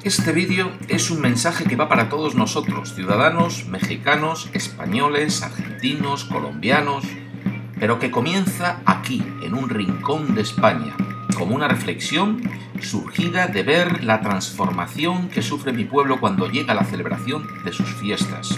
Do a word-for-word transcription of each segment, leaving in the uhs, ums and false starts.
Este vídeo es un mensaje que va para todos nosotros, ciudadanos, mexicanos, españoles, argentinos, colombianos, pero que comienza aquí, en un rincón de España, como una reflexión surgida de ver la transformación que sufre mi pueblo cuando llega la celebración de sus fiestas,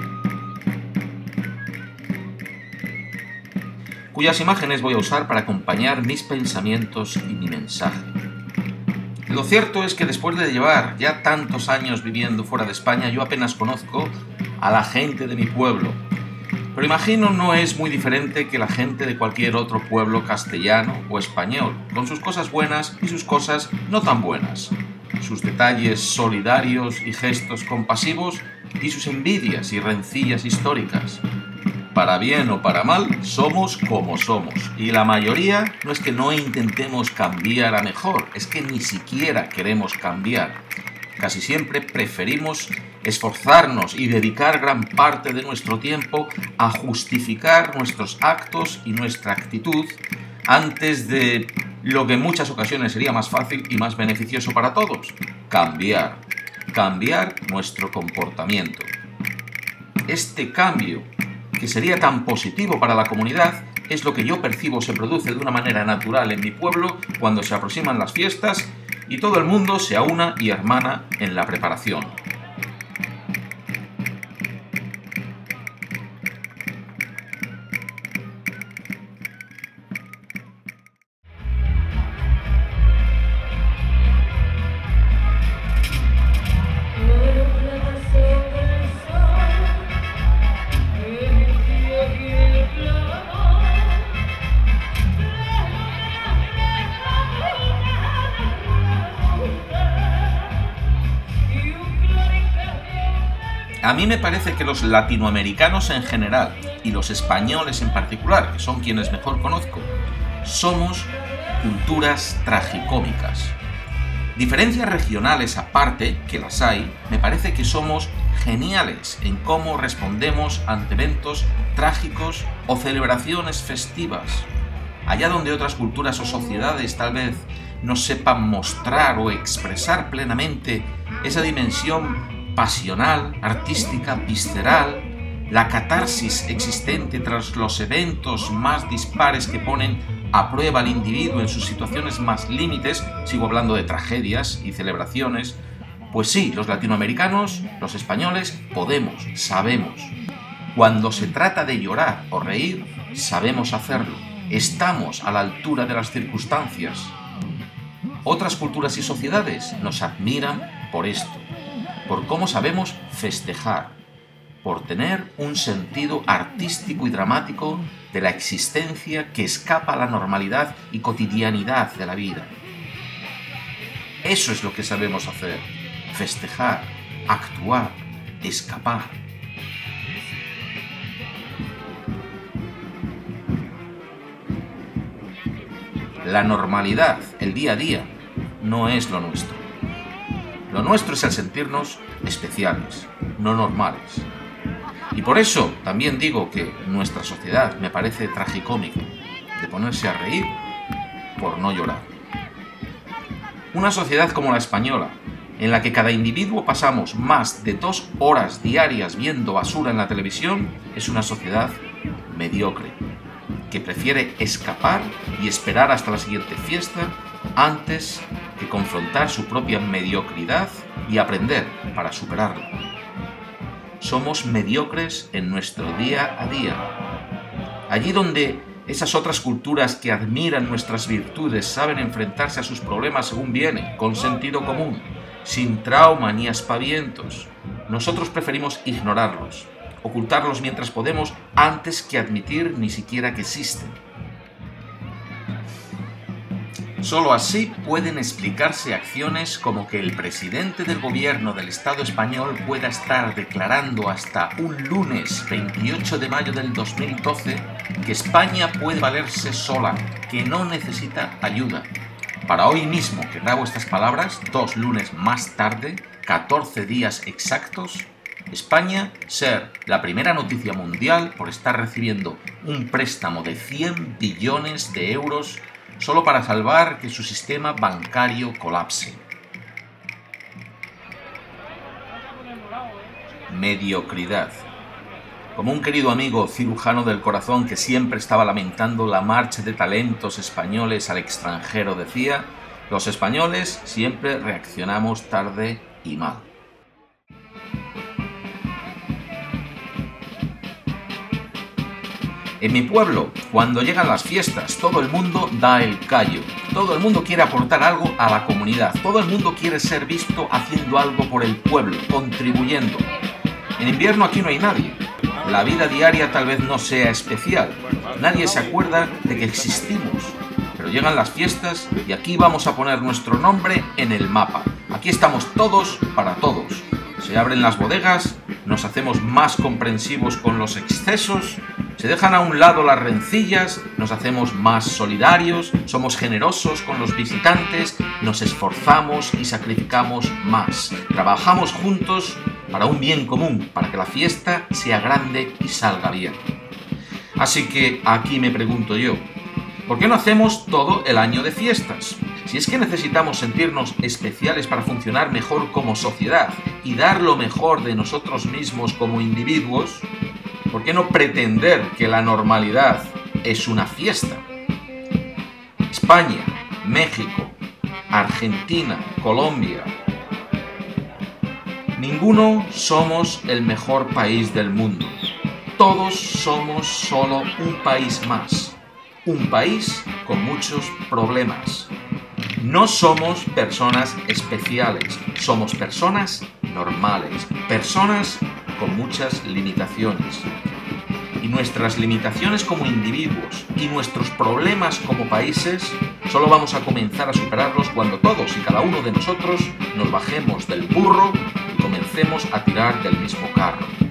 cuyas imágenes voy a usar para acompañar mis pensamientos y mi mensaje. Lo cierto es que después de llevar ya tantos años viviendo fuera de España, yo apenas conozco a la gente de mi pueblo. Pero imagino no es muy diferente que la gente de cualquier otro pueblo castellano o español, con sus cosas buenas y sus cosas no tan buenas, sus detalles solidarios y gestos compasivos y sus envidias y rencillas históricas. Para bien o para mal, somos como somos, y la mayoría no es que no intentemos cambiar a mejor, es que ni siquiera queremos cambiar. Casi siempre preferimos esforzarnos y dedicar gran parte de nuestro tiempo a justificar nuestros actos y nuestra actitud antes de lo que en muchas ocasiones sería más fácil y más beneficioso para todos: cambiar, cambiar nuestro comportamiento. Este cambio, que sería tan positivo para la comunidad, es lo que yo percibo se produce de una manera natural en mi pueblo cuando se aproximan las fiestas y todo el mundo se aúna y hermana en la preparación. A mí me parece que los latinoamericanos en general y los españoles en particular, que son quienes mejor conozco, somos culturas tragicómicas. Diferencias regionales aparte, que las hay, me parece que somos geniales en cómo respondemos ante eventos trágicos o celebraciones festivas. Allá donde otras culturas o sociedades tal vez no sepan mostrar o expresar plenamente esa dimensión pasional, artística, visceral, la catarsis existente tras los eventos más dispares que ponen a prueba al individuo en sus situaciones más límites, sigo hablando de tragedias y celebraciones, pues sí, los latinoamericanos, los españoles, podemos, sabemos. Cuando se trata de llorar o reír, sabemos hacerlo, estamos a la altura de las circunstancias. Otras culturas y sociedades nos admiran por esto, por cómo sabemos festejar, por tener un sentido artístico y dramático de la existencia que escapa a la normalidad y cotidianidad de la vida. Eso es lo que sabemos hacer: festejar, actuar, escapar. La normalidad, el día a día, no es lo nuestro. Lo nuestro es el sentirnos especiales, no normales. Y por eso también digo que nuestra sociedad me parece tragicómica, de ponerse a reír por no llorar. Una sociedad como la española, en la que cada individuo pasamos más de dos horas diarias viendo basura en la televisión, es una sociedad mediocre, que prefiere escapar y esperar hasta la siguiente fiesta antes que confrontar su propia mediocridad y aprender para superarla. Somos mediocres en nuestro día a día. Allí donde esas otras culturas que admiran nuestras virtudes saben enfrentarse a sus problemas según viene, con sentido común, sin trauma ni aspavientos, nosotros preferimos ignorarlos, ocultarlos mientras podemos, antes que admitir ni siquiera que existen. Solo así pueden explicarse acciones como que el presidente del gobierno del Estado español pueda estar declarando hasta un lunes veintiocho de mayo del dos mil doce que España puede valerse sola, que no necesita ayuda. Para hoy mismo que grabo estas palabras, dos lunes más tarde, catorce días exactos, España ser la primera noticia mundial por estar recibiendo un préstamo de cien billones de euros solo para salvar que su sistema bancario colapse. mediocridad. Como un querido amigo cirujano del corazón que siempre estaba lamentando la marcha de talentos españoles al extranjero decía, los españoles siempre reaccionamos tarde y mal. En mi pueblo, cuando llegan las fiestas, todo el mundo da el callo. Todo el mundo quiere aportar algo a la comunidad. Todo el mundo quiere ser visto haciendo algo por el pueblo, contribuyendo. En invierno aquí no hay nadie. La vida diaria tal vez no sea especial. Nadie se acuerda de que existimos. Pero llegan las fiestas y aquí vamos a poner nuestro nombre en el mapa. Aquí estamos todos para todos. Se abren las bodegas, nos hacemos más comprensivos con los excesos, se dejan a un lado las rencillas, nos hacemos más solidarios, somos generosos con los visitantes, nos esforzamos y sacrificamos más. Trabajamos juntos para un bien común, para que la fiesta sea grande y salga bien. Así que aquí me pregunto yo, ¿por qué no hacemos todo el año de fiestas? Si es que necesitamos sentirnos especiales para funcionar mejor como sociedad y dar lo mejor de nosotros mismos como individuos, ¿por qué no pretender que la normalidad es una fiesta? España, México, Argentina, Colombia. Ninguno somos el mejor país del mundo. Todos somos solo un país más. Un país con muchos problemas. No somos personas especiales, somos personas normales, personas con muchas limitaciones. Y nuestras limitaciones como individuos y nuestros problemas como países solo vamos a comenzar a superarlos cuando todos y cada uno de nosotros nos bajemos del burro y comencemos a tirar del mismo carro.